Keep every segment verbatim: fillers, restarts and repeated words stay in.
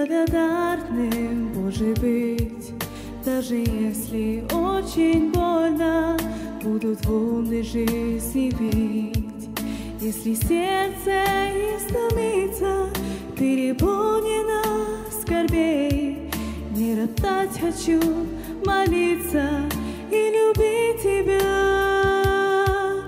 благодарным, Боже, быть. Даже если очень больно, будут волны жизни бить. Если сердце истомится, переполнено скорбей, не роптать хочу, молиться и любить Тебя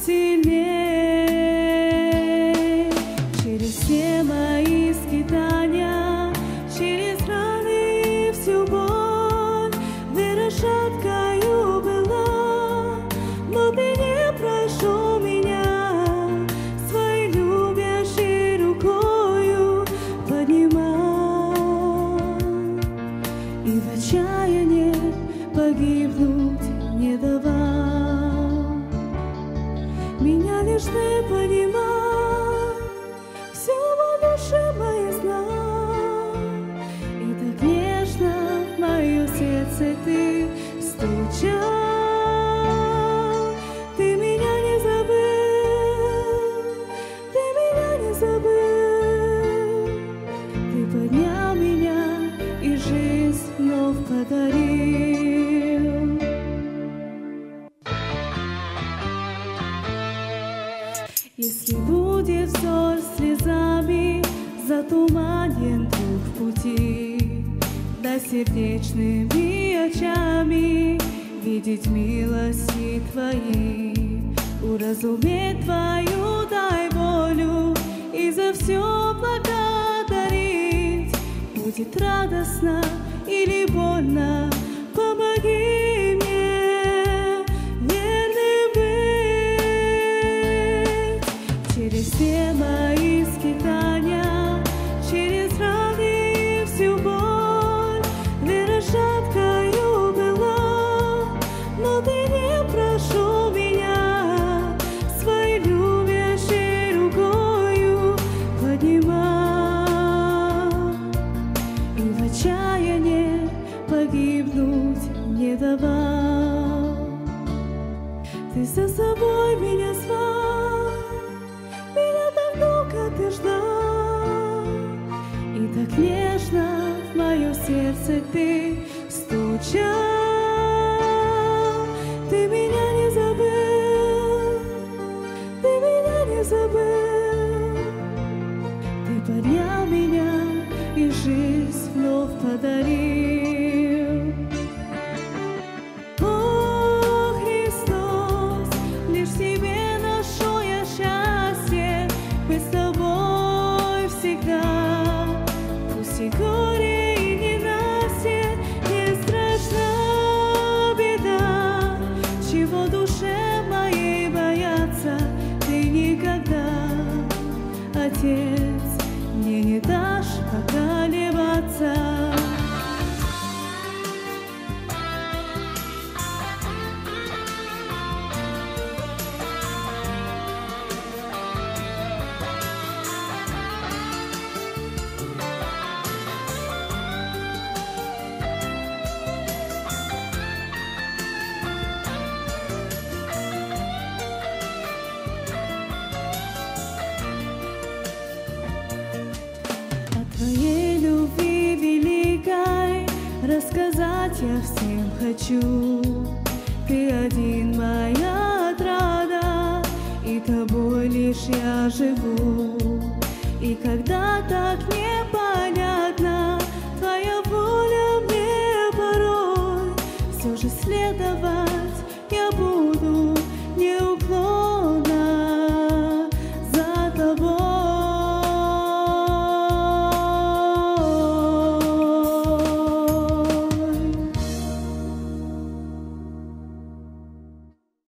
сильней. Через все мои скитания, через раны всю боль, вера шаткою была, но Ты не прошел меня, своей любящей рукою поднимал. И в отчаянии погибнуть не давал. Меня лишь Ты понимал, все в душе моей знал. И так нежно в мое сердце Ты стучал. Ты меня не забыл, Ты меня не забыл. Ты поднял меня и жизнь вновь подарил. Если будет взор слезами затуманен путь в пути, дай сердечными очами видеть милости Твои, уразуметь Твою дай волю и за все благодарить. Будет радостно или больно, помоги мне верным быть. Через все мои скитания, через раны всю боль, вера шаткою была, но Ты не прошел меня, своей любящей рукою поднимал. И в отчаянии погибнуть не давал. Ты за собой меня звал, меня так долго Ты ждал. И так нежно в мое сердце Ты стучал. Ты меня не забыл, Ты меня не забыл. Ты поднял меня и жизнь вновь подарил. О, Христос, лишь в Тебе ношу я счастье, быть с Тобой всегда. Пусть и горе, и ненастье, не страшна беда, чего душе моей бояться Ты никогда, Отец, мне не дашь поколебаться. Твоей любви великой рассказать я всем хочу. Ты один моя отрада, и Тобой лишь я живу.